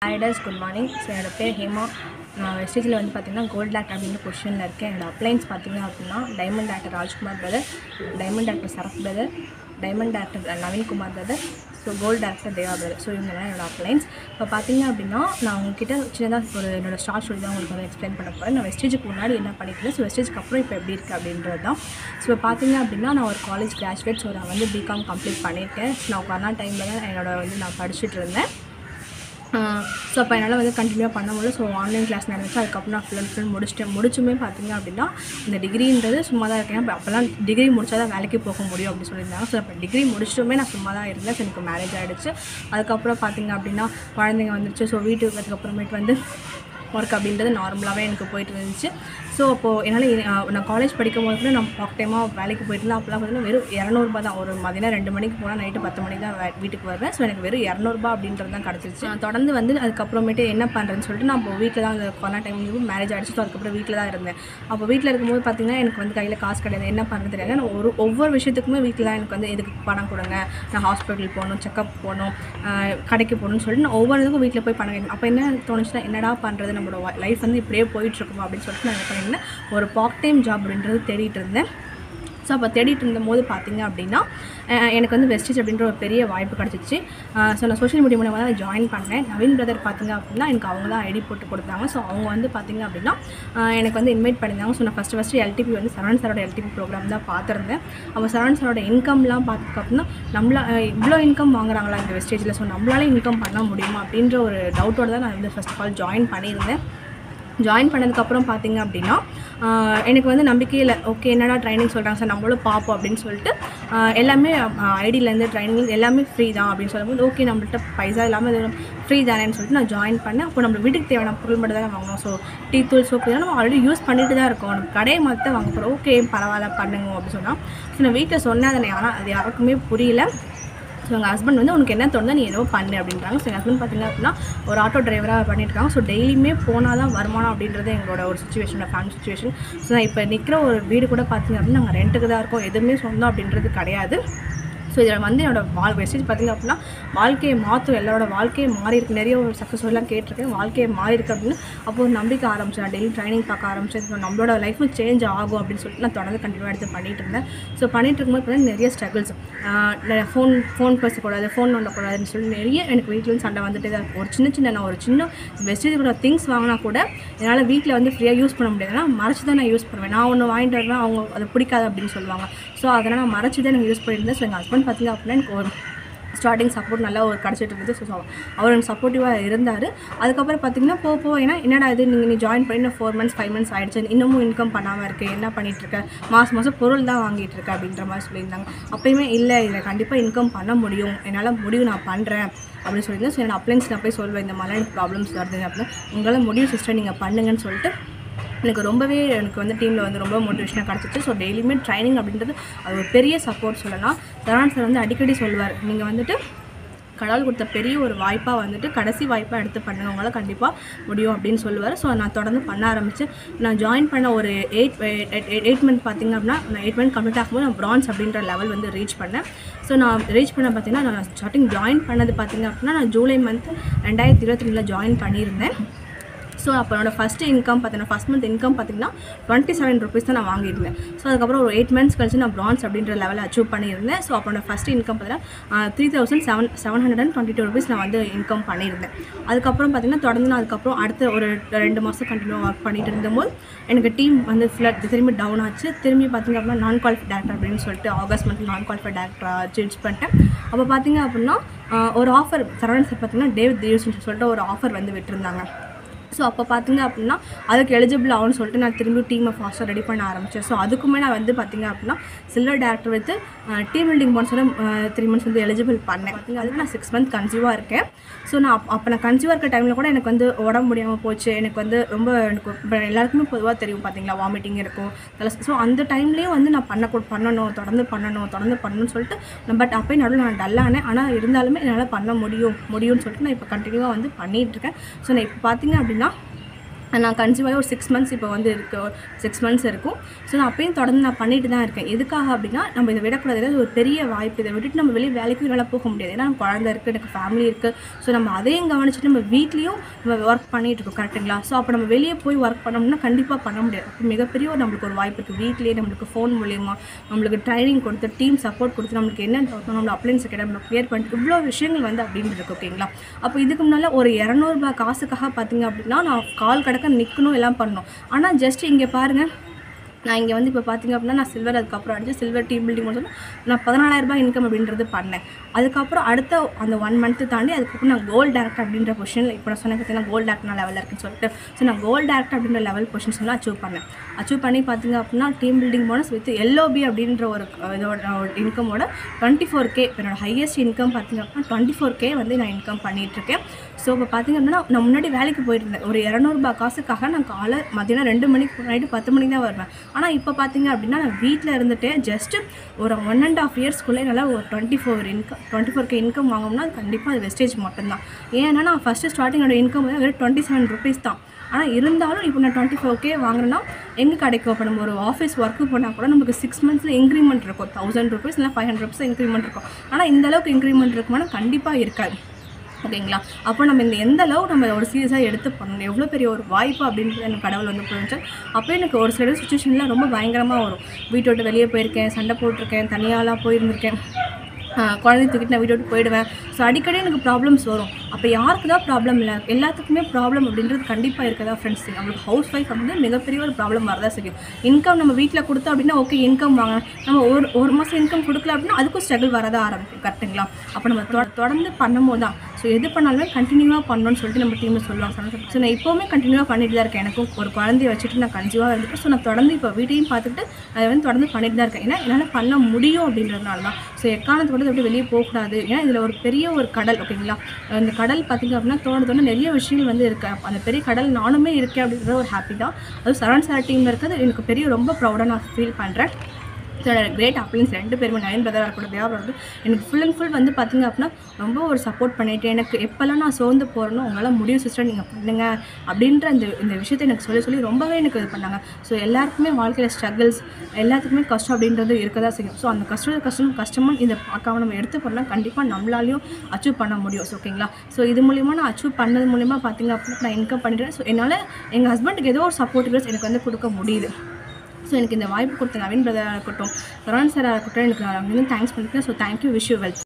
Hi guys, good morning. So என்னோட பேர் ஹேமா. நான் வெஸ்டேஜில் வந்து பார்த்தீங்கன்னா கோல்ட் ஆக்டர் அப்படின்ற பொசிஷனில் இருக்கேன். என்னோட அப்ளைன்ஸ் பார்த்தீங்க அப்படின்னா diamond actor Rajkumar brother, diamond actor Sarath brother, diamond actor Naveenkumar brother, so gold actor Deva brother. So இவங்கெல்லாம் என்னோட அப்ளைன்ஸ். இப்போ பார்த்தீங்க அப்படின்னா நான் உங்ககிட்ட சின்னதாக ஒரு என்னோட ஸ்டார்ட் ஸ்டோரி தான் உங்களுக்கு வந்து எக்ஸ்பிளைன் பண்ண போகிறேன். நான் வெஸ்டேஜுக்கு முன்னாடி என்ன பண்ணிக்கிறேன், ஸோ வெஸ்டேஜுக்கு அப்புறம் இப்போ எப்படி இருக்குது அப்படின்றது தான். ஸோ பார்த்தீங்க அப்படின்னா நான் ஒரு காலேஜ் கிராஜுவேட். ஸோ நான் வந்து பிகாம் கம்ப்ளீட் பண்ணியிருக்கேன். நான் கொரோனா டைமில் தான் நான் படிச்சுட்டு இருந்தேன். ஸோ அப்போ என்னால் வந்து கண்டினியூவாக பண்ண முடியல. ஸோ ஆன்லைன் கிளாஸ் நடந்துச்சு. அதுக்கப்புறம் நான் ஃபுல் முடிச்சுமே பார்த்தீங்க அப்படின்னா இந்த டிகிரின்றது சும்மா தான் இருக்கேன். அப்போல்லாம் டிகிரி முடிச்சா தான் வேலைக்கு போக முடியும் அப்படின்னு சொல்லியிருந்தாங்க. ஸோ அப்போ டிகிரி முடிச்சுட்டுமே நான் சும்மா தான் இருந்தேன். ஸோ எனக்கு மேரேஜ் ஆகிடுச்சு. அதுக்கப்புறம் பார்த்தீங்க அப்படின்னா குழந்தைங்க வந்துருச்சு. ஸோ வீட்டுக்கு அதுக்கப்புறமேட்டு வந்து ஒர்க் அப்படின்றது நார்மலாகவே எனக்கு போயிட்டு இருந்துச்சு. ஸோ அப்போது என்னால் நான் காலேஜ் படிக்கும் போது கூட நான் பார்ட் டைமாக வேலைக்கு போயிட்டுலாம் அப்போலாம் பார்த்தீங்கன்னா வெறும் 200 தான். ஒரு மதியம் 2 மணிக்கு போனால் நைட்டு 10 மணிக்கு தான் வீட்டுக்கு வருவேன். ஸோ எனக்கு வெறும் 200 அப்படின்றது தான் கிடச்சிருச்சு. நான் தொடர்ந்து வந்து அதுக்கப்புறமேட்டு என்ன பண்ணுறேன்னு சொல்லிட்டு நான் இப்போ வீட்டில் தான் அந்த கொரோனா டைம் மேரேஜ் ஆகிடுச்சு. ஸோ அதுக்கப்புறம் வீட்டில் தான் இருந்தேன். அப்போ வீட்டில் இருக்கும்போது பார்த்திங்கன்னா எனக்கு வந்து கையில் காசு கிடையாது, என்ன பண்ணுறது தெரியாது. நான் ஒவ்வொரு விஷயத்துக்குமே வீட்டில் தான் எனக்கு வந்து எதுக்கு பணம் கொடுங்க, நான் ஹாஸ்பிட்டல் போகணும், செக்கப் போகணும், கடைக்கு போகணும்னு சொல்லிட்டு நான் ஒவ்வொரு இதுக்கும் வீட்டில் போய் பண்ண வேணும். அப்போ என்ன தோணுச்சுன்னா என்னடா பண்ணுறது, நம்மளோட லைஃப் வந்து இப்படியே போயிட்டுருக்குமா அப்படின்னு சொல்லிட்டு நான் என்ன பண்ணியிருந்தேன், ஒரு பார்ட் டைம் ஜாப் அப்படின்றது தேடிட்டு இருந்தேன். ஸோ அப்போ தேடிட்டு இருந்தபோது பார்த்திங்க அப்படின்னா எனக்கு வந்து வெஸ்டேஜ் அப்படின்ற ஒரு பெரிய வாய்ப்பு கிடச்சிச்சு. ஸோ நான் சோஷியல் மீடியா மூலமாக தான் ஜாயின் பண்ணேன். நவீன் பிரதர் பார்த்திங்க அப்படின்னா எனக்கு அவங்க தான் ஐடி போட்டு கொடுத்தாங்க. ஸோ அவங்க வந்து பார்த்திங்க அப்படின்னா எனக்கு வந்து இன்வைட் பண்ணியிருந்தாங்க. ஸோ நான் ஃபஸ்ட்டு எல்டிபி வந்து சரவணன் சாரோட எல்டிபி ப்ரோக்ராம் தான் பார்த்துருந்தேன். அப்போ சரவணன் சாரோட இன்கம்லாம் பார்த்துக்க அப்படின்னா இவ்வளோ இன்கம் வாங்குறாங்களா இந்த வெஸ்டேஜில், ஸோ நம்மளால இன்கம் பண்ண முடியுமா அப்படின்ற ஒரு டவுட்டோடு தான் நான் வந்து ஃபர்ஸ்ட் ஆஃப் ஆல் ஜாயின் பண்ணியிருந்தேன். ஜாயின் பண்ணதுக்கப்புறம் பார்த்திங்க அப்படின்னா எனக்கு வந்து நம்பிக்கையில் ஓகே என்னடா ட்ரைனிங் சொல்கிறாங்க சார், நம்மளும் பார்ப்போம் அப்படின்னு சொல்லிட்டு எல்லாமே ஐடியிலேருந்து ட்ரைனிங் எல்லாமே ஃப்ரீ தான் அப்படின்னு சொல்லும்போது ஓகே நம்மள்கிட்ட பைசா இல்லாமல் இது ஃப்ரீ தானேன்னு சொல்லிட்டு நான் ஜாயின் பண்ணேன். அப்போ நம்ம வீட்டுக்கு தேவையான பொருள் மட்டும் தான் வாங்கணும். ஸோ டீ தூள் சோப்பு இதெல்லாம் நம்ம ஆல்ரெடி யூஸ் பண்ணிட்டு தான் இருக்கோம், நம்ம கடையை மாற்றி தான் வாங்க போகிறோம். ஓகே பரவாயில்ல பண்ணுங்க அப்படின்னு சொன்னால். ஸோ நான் வீட்டில் சொன்னேன் அதை, ஆனால் அது யாருக்குமே புரியல. ஸோ எங்கள் ஹஸ்பண்ட் வந்து உனக்கு என்ன தோணுதோ நீ என்னவோ பண்ணு அப்படின்றாங்க. ஸோ எங்கள் ஹஸ்பண்ட் பார்த்திங்க அப்படின்னா ஒரு ஆட்டோ டிரைவராக பண்ணியிருக்காங்க. ஸோ டெய்லியுமே போனால் தான் வருமானம் அப்படின்றது எங்களோட ஒரு சுச்சுவேஷன், ஃபேமிலி சுச்சுவேஷன். ஸோ நான் இப்போ நிற்கிற ஒரு வீடு கூட பார்த்திங்க அப்படின்னா நாங்கள் ரெண்ட்டுக்கு தான் இருக்கோம், எதுவுமே சொந்தம் அப்படின்றது கிடையாது. ஸோ இதில் வந்து என்னோடய வெஸ்டேஜ் பார்த்திங்க அப்படின்னா வாழ்க்கையை மாற்றும், எல்லாரோட வாழ்க்கையை மாறி இருக்குது. நிறைய ஒரு சக்ஸஸ்ஃபுல்லாக கேட்டிருக்கேன், வாழ்க்கையை மாறி இருக்குது அப்படின்னு அப்போ ஒரு நம்பிக்கை ஆரம்பிச்சேன். நான் டெய்லி ட்ரைனிங் பார்க்க ஆரம்பிச்சேன். ஸோ நம்மளோட லைஃப்பும் சேஞ்ச் ஆகும் அப்படின்னு சொல்லிட்டு நான் தொடர்ந்து கண்டினியூவாக எடுத்து பண்ணிகிட்டு இருந்தேன். ஸோ பண்ணிகிட்டு இருக்கும்போது பார்த்தீங்கன்னா நிறைய ஸ்ட்ரகிள்ஸ், ஃபோன் பேசக்கூடாது, ஃபோன் பண்ணக்கூடாதுன்னு சொல்லி நிறைய எனக்கு வீட்டிலேருந்து சண்டை வந்துட்டு தான் இருக்கும். நான் ஒரு சின்ன வெஸ்டேஜோட திங்ஸ் வாங்கினா கூட என்னால் வீட்டில் வந்து ஃப்ரீயாக யூஸ் பண்ண முடியாது. ஏன்னா மறைச்சி தான் நான் யூஸ் பண்ணுவேன். நான் ஒன்று வாங்கிட்டு வரேன், அவங்க அது பிடிக்காது அப்படின்னு சொல்லுவாங்க. ஸோ அதனால் நான் மறைச்சி தான் எனக்கு யூஸ் பண்ணியிருந்தேன். ஸோ எங்கள் ஹஸ்பண்ட் பார்த்திங்க அப்படின்னா எனக்கு ஒரு ஸ்டார்டிங் சப்போர்ட் நல்லா ஒரு கிடச்சிட்டு இருந்தது. ஸோ அவர் எனக்கு சப்போர்ட்டிவாக இருந்தார். அதுக்கப்புறம் பார்த்திங்கன்னா போக என்னடா இது நீ ஜாயின் பண்ணி 4 months 5 months ஆகிடுச்சு, இன்னமும் இன்கம் பண்ணாமல் இருக்குது, என்ன பண்ணிகிட்ருக்க, மாதம் பொருள் தான் வாங்கிட்டு இருக்க அப்படின்ற மாதிரி சொல்லியிருந்தாங்க. அப்போயுமே இல்லை இதில் கண்டிப்பாக இன்கம் பண்ண முடியும், என்னால் முடியும், நான் பண்ணுறேன் அப்படின்னு சொல்லியிருந்தேன். ஸோ என்னோட அப்ளைன்ஸ் நான் போய் சொல்வேன், இந்த மாதிரிலாம் எனக்கு ப்ராப்ளம்ஸ் வருது அப்படின்னா உங்களால் முடியும் சிஸ்டர் நீங்கள் பண்ணுங்கன்னு சொல்லிட்டு எனக்கு வந்து டீமில் வந்து ரொம்ப மோட்டிவேஷனாக கிடச்சிச்சு. ஸோ டெய்லியுமே ட்ரைனிங் அப்படின்றது அது ஒரு பெரிய சப்போர்ட் சொல்லலாம். சரவணன் சார் வந்து அடிக்கடி சொல்லுவார், நீங்கள் வந்துட்டு கடவுள் கொடுத்த பெரிய ஒரு வாய்ப்பாக வந்துட்டு கடைசி வாய்ப்பாக எடுத்து பண்ணுங்க, உங்களால் கண்டிப்பாக முடியும் அப்படின்னு சொல்லுவார். ஸோ நான் தொடர்ந்து பண்ண ஆரம்பித்தேன். நான் ஜாயின் பண்ண ஒரு 8 month பார்த்திங்க அப்படின்னா நான் 8 month கம்ப்ளீட் ஆகும்போது நான் பிரான்ஸ் அப்படின்ற லெவல் வந்து ரீச் பண்ணேன். ஸோ நான் ரீச் பண்ண பார்த்திங்கன்னா நான் ஸ்டார்டிங் ஜாயின் பண்ணது பார்த்திங்க அப்படின்னா நான் ஜூலை மந்த் 2022 ஜாயின் பண்ணியிருந்தேன். ஸோ அப்போ என்னோடய ஃபஸ்ட்டு இன்கம் பார்த்தீங்கன்னா ஃபஸ்ட் மந்த் இன்கம் பார்த்திங்கன்னா 27 rupees தான் நான் வாங்கியிருந்தேன். ஸோ அதுக்கப்புறம் ஒரு 8 months கழிச்சு நான் பிரான்ஸ் அப்படின்ற லெவலில் அச்சீவ் பண்ணியிருந்தேன். ஸோ அப்போ என்னோட ஃபஸ்ட்டு இன்கம் பார்த்தீங்கன்னா 3722 rupees நான் வந்து இன்கம் பண்ணியிருந்தேன். அதுக்கப்புறம் பார்த்திங்கன்னா தொடர்ந்து நான் அதுக்கப்புறம் அடுத்த ஒரு 2 மாதம் கண்டினியூவாக ஒர்க் பண்ணிட்டு இருந்தபோது எனக்கு டீம் வந்து ஃபுல்லாக திரும்பி டவுன் ஆச்சு. திரும்பி பார்த்திங்க அப்படின்னா நான் குவாலிஃபைட் டேரக்டர் அப்படின்னு சொல்லிட்டு ஆகஸ்ட் மந்த் நான் குவாலிஃபைட் டேரக்டராக சேஞ்ச் பண்ணிட்டேன். அப்போ பார்த்திங்க அப்படின்னா ஒரு ஆஃபர் சரவணன் சார் பார்த்திங்கன்னா DUCD சொல்லிட்டு ஒரு ஆஃபர் வந்து விட்டுருந்தாங்க. ஸோ அப்போ பார்த்திங்க அப்படின்னா அதுக்கு எலிஜிபிள் ஆகும்னு சொல்லிட்டு நான் திரும்பி டீமை ஃபாஸ்ட்டாக ரெடி பண்ண ஆரம்பித்தேன். ஸோ அதுக்குமே நான் வந்து பார்த்திங்க அப்படின்னா silver director with team building போனஸோட 3 months வந்து எலிஜிபிள் பண்ணேன். பார்த்திங்க அதுக்கு நான் 6 months கன்சீவாக இருக்கேன். ஸோ நான் அப்போ நான் கன்சீவாக இருக்க டைமில் கூட எனக்கு வந்து உடம்பு முடியாமல் போச்சு. எனக்கு வந்து ரொம்ப இப்போ எல்லாருக்குமே பொதுவாக தெரியும் பார்த்திங்களா, வாமிட்டிங் இருக்கும். ஸோ அந்த டைம்லேயும் வந்து நான் தொடர்ந்து பண்ணணும்னு சொல்லிட்டு பட் அப்போயே நடுவில் நான் டல்லானேன். ஆனால் இருந்தாலுமே என்னால் பண்ண முடியும்னு சொல்லிட்டு நான் இப்போ கண்டினியூவாக வந்து பண்ணிகிட்ருக்கேன். ஸோ நான் இப்போ பார்த்திங்க அப்படின்னா நான் கன்சீவாக ஒரு 6 மந்த்ஸ் இப்போ வந்து இருக்கு 6 மந்த்ஸ் இருக்கும். ஸோ நான் அப்பயும் தொடர்ந்து நான் பண்ணிட்டு தான் இருக்கேன். எதுக்காக அப்படின்னா நம்ம இதை விடக்கூடாது. ஏதாவது ஒரு பெரிய வாய்ப்பு, இதை விட்டுட்டு நம்ம வெளியே வேலைக்கும் நல்லா போக முடியாது. ஏன்னா குழந்தை இருக்குது, எனக்கு ஃபேமிலி இருக்குது. ஸோ நம்ம அதையும் கவனிச்சுட்டு நம்ம வீட்லேயும் நம்ம ஒர்க் பண்ணிகிட்டு இருக்கோம் கரெக்டுங்களா. ஸோ அப்போ நம்ம வெளியே போய் ஒர்க் பண்ணோம்னா கண்டிப்பாக பண்ண முடியாது. அப்போ மிகப்பெரிய நம்மளுக்கு ஒரு வாய்ப்பு இருக்குது. வீட்லேயே நம்மளுக்கு ஃபோன் மூலியமாக நம்மளுக்கு ட்ரைனிங் கொடுத்து, டீம் சப்போர்ட் கொடுத்து, நம்மளுக்கு என்ன தோணும், நம்மளோட அப்ளைன்ஸ் கிட்ட நம்ம கிளியர் பண்ணிட்டு இவ்வளோ விஷயங்கள் வந்து அப்படின்னு இருக்குது ஓகேங்களா. அப்போ இதுக்கு முன்னால் ஒரு 200 ரூபாய் காசுக்காக பார்த்தீங்க அப்படின்னா நான் கால் கடக்க நிற்கணும் எல்லாம் பண்ணணும். ஆனால் ஜஸ்ட் இங்கே பாருங்கள், நான் இங்கே வந்து இப்போ பார்த்திங்க அப்படின்னா நான் சில்வர் அதுக்கப்புறம் அடிச்சு சில்வர் டீம் பில்டிங் முடிச்சோன்னா நான் 14,000 ரூபாய் இன்கம் அப்படின்றது பண்ணேன். அதுக்கப்புறம் அடுத்த அந்த 1 மந்த்து தாண்டி அதுக்கப்புறம் நான் கோல்டு டேரக்டர் அப்படின்ற பொசிஷனில் இப்போ நான் சொன்னேன் பார்த்தீங்கன்னா கோல்டு டேரக்டர் லெவலில் இருக்குன்னு சொல்லிட்டு. ஸோ நான் கோல்டு டேரக்டர் அப்படின்ற லெவல் பொசிஷன்ஸ்லாம் அச்சீவ் பண்ணி பார்த்திங்க அப்படின்னா team building bonus with LOB அப்படின்ற ஒரு இதோட இன்கமோட 24K என்னோட ஹையஸ்ட் இன்கம் பார்த்திங்க அப்படின்னா 24K வந்து நான் இன்கம் பண்ணிகிட்ருக்கேன். ஸோ இப்போ பார்த்திங்க அப்படின்னா நான் முன்னாடி வேலைக்கு போயிருந்தேன். ஒரு 200 ரூபாய் காசுக்காக நான் காலை மதியானம் 2 மணிக்கு நைட்டு 10 மணிக்கு தான் வருவேன். ஆனால் இப்போ பார்த்திங்க அப்படின்னா நான் வீட்டில் இருந்துகிட்டே ஜஸ்ட்டு ஒரு 1.5 இயர்ஸ்க்குள்ளே நல்லா ஒரு 24K இன்கம் வாங்கணும்னா அது கண்டிப்பாக அது வெஸ்டேஜ் மட்டும்தான். ஏன்னா நான் ஃபஸ்ட்டு ஸ்டார்டிங்கோட இன்கம் வந்து வெறும் 27 ருபீஸ் தான். ஆனால் இருந்தாலும் இப்போ நான் 24K வாங்கினேன்னா எங்கே கிடைக்கும்? இப்போ நம்ம ஒரு ஆஃபீஸ் ஒர்க்கு போனால் கூட நமக்கு 6 மந்த்ஸில் இன்க்ரிமெண்ட் இருக்கும். 1000 ருபீஸ் இல்லை 500 ருபீஸ் இன்க்ரிமெண்ட் இருக்கும். ஆனால் இந்தளவுக்கு இன்க்ரிமெண்ட் இருக்குமானா கண்டிப்பாக இருக்காது ஓகேங்களா. அப்போ நம்ம இந்த எந்த அளவு நம்ம ஒரு சீரியஸாக எடுத்து பண்ணணும், எவ்வளோ பெரிய ஒரு வாய்ப்பு அப்படின்றது எனக்கு கடவுள் வந்து புரிஞ்சு. அப்போ எனக்கு ஒரு சில சுச்சுவேஷன்லாம் ரொம்ப பயங்கரமாக வரும். வீட்டை விட்டு வெளியே போயிருக்கேன், சண்டை போட்டிருக்கேன், தனியாலாம் போயிருந்திருக்கேன், குழந்தை தூக்கிட்டு நான் வீட்டை விட்டு போயிடுவேன். ஸோ அடிக்கடி எனக்கு ப்ராப்ளம்ஸ் வரும். அப்போ யாருக்கு தான் ப்ராப்ளம் இல்லை, எல்லாத்துக்குமே ப்ராப்ளம் அப்படின்றது கண்டிப்பாக இருக்கதா ஃப்ரெண்ட்ஸ். நம்மளுக்கு ஹவுஸ் ஒய்ஃப் அப்படின்றது மிகப்பெரிய ஒரு ப்ராப்ளம் வரதான் செய்யும். இன்கம் நம்ம வீட்டில் கொடுத்தோம் அப்படின்னா ஓகே இன்கம் வாங்கணும், நம்ம ஒரு மாதம் இன்கம் கொடுக்கல அப்படின்னா அதுக்கும் ஸ்ட்ரகிள் வரதான் ஆரம்பிக்கும் கரெக்டுங்களா. அப்போ நம்ம தொடர்ந்து பண்ணும்போது தான் ஸோ எது பண்ணாலுமே கண்டினியூவாக பண்ணணும்னு சொல்லிட்டு நம்ம டீமில் சொல்லுவாங்க. ஸோ நான் இப்போவுமே கண்டினியூவாக பண்ணிட்டு தான் இருக்கேன். எனக்கும் ஒரு குழந்தைய வச்சுட்டு நான் கன்சீவாக இருந்துட்டு ஸோ நான் தொடர்ந்து இப்போ வீட்டையும் பார்த்துட்டு அதை வந்து தொடர்ந்து பண்ணிட்டு தான் இருக்கேன். ஏன்னா என்னால் பண்ண முடியும் அப்படின்றதுனால தான். ஸோ எக்காரணத்தை கூட எப்படி வெளியே போகக்கூடாது. ஏன்னா இதில் ஒரு பெரிய ஒரு கடல் ஓகேங்களா. அந்த கடல் பார்த்திங்க அப்படின்னா தோண நிறைய விஷயங்கள் வந்து இருக்குது. அந்த பெரிய கடல் நானுமே இருக்கேன் அப்படின்ற ஒரு ஹாப்பி தான். அதுவும் சரவணன் சார் டீமில் இருக்கிறது எனக்கு பெரிய ரொம்ப ப்ரௌடாக நான் ஃபீல் பண்ணுறேன். ஸோ கிரேட் அப்ளைன்ஸ் 2 பேருமே நயன் பிரதராக இருக்கட்டும் தேவா வந்து எனக்கு ஃபுல் அண்ட் ஃபுல் வந்து பார்த்திங்க அப்படின்னா ரொம்ப ஒரு சப்போர்ட் பண்ணிவிட்டு எனக்கு எப்போல்லாம் நான் சோர்ந்து போகிறேனோ உங்களால் முடியும் சிஸ்டர் நீங்கள் பண்ணுங்க அப்படின்ற இந்த விஷயத்தை எனக்கு சொல்லி ரொம்பவே எனக்கு இது பண்ணாங்க. ஸோ எல்லாருக்குமே வாழ்க்கையில் ஸ்ட்ரகிள்ஸ் எல்லாத்துக்குமே கஷ்டம் அப்படின்றது இருக்க தான் செய்யும். ஸோ அந்த கஷ்டமாக இதை பார்க்காம நம்ம எடுத்து போனால் கண்டிப்பாக நம்மளாலையும் அச்சீவ் பண்ண முடியும். ஸோ ஓகேங்களா. ஸோ இது மூலிமா நான் அச்சீவ் பண்ணது மூலிமா பார்த்திங்க அப்படின்னா நான் இன்கம் பண்ணிட்டேன். ஸோ என்னால் எங்கள் ஹஸ்பண்டுக்கு ஏதோ ஒரு சப்போர்ட்டிவ்ஸ் எனக்கு வந்து கொடுக்க முடியுது. ஸோ எனக்கு இந்த வாய்ப்பு கொடுத்த நவீன் பிரதராக இருக்கட்டும், சரவணன் சாராக இருக்கட்டும், எனக்கு நான் வந்து தேங்க்ஸ் பண்ணிக்கிறேன். So thank you, wish you well.